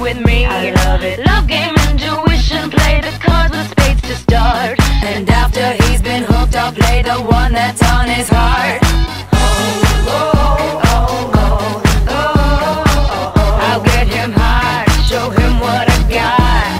with me. I love it. Love game, intuition, play the cards with spades to start. And after he's been hooked, I'll play the one that's on his heart. I'll get him hard, show him what I got.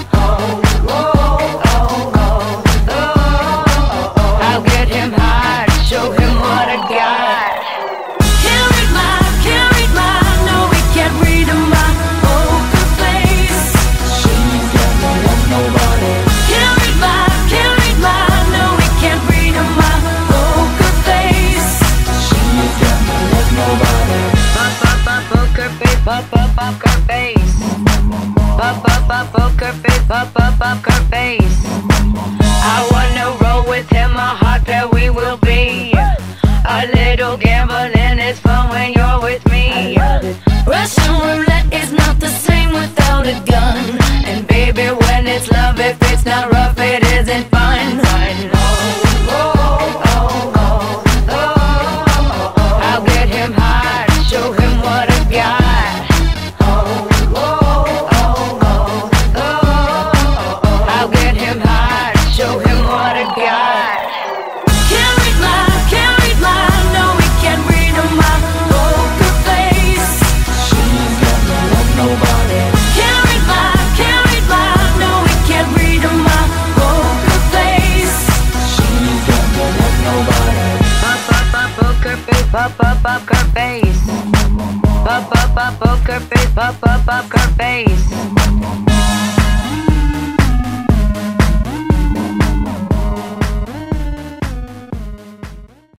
I'll get him hard, show him what I got. Can't read my, no, we can't read my poker face. She's got no love, nobody. Can't read my, no, we can't read my poker face. She's got no love, nobody. Poker face, poker face. Poker face, poker face. I wanna roll with him, a hot pair we will be. A little gambling is fun when you're with me. Russian roulette is not the same without a gun. And baby, when it's love, if it's not rough, it isn't fun. I'll get him hard, show him what I got. I'll get him hard, show him what I got. Can't read my, no, we can't read my poker face. She's got no love, nobody. Can't read my, no, we can't read my poker face. She's got no love, nobody. Poker face, poker face. Poker face, poker face.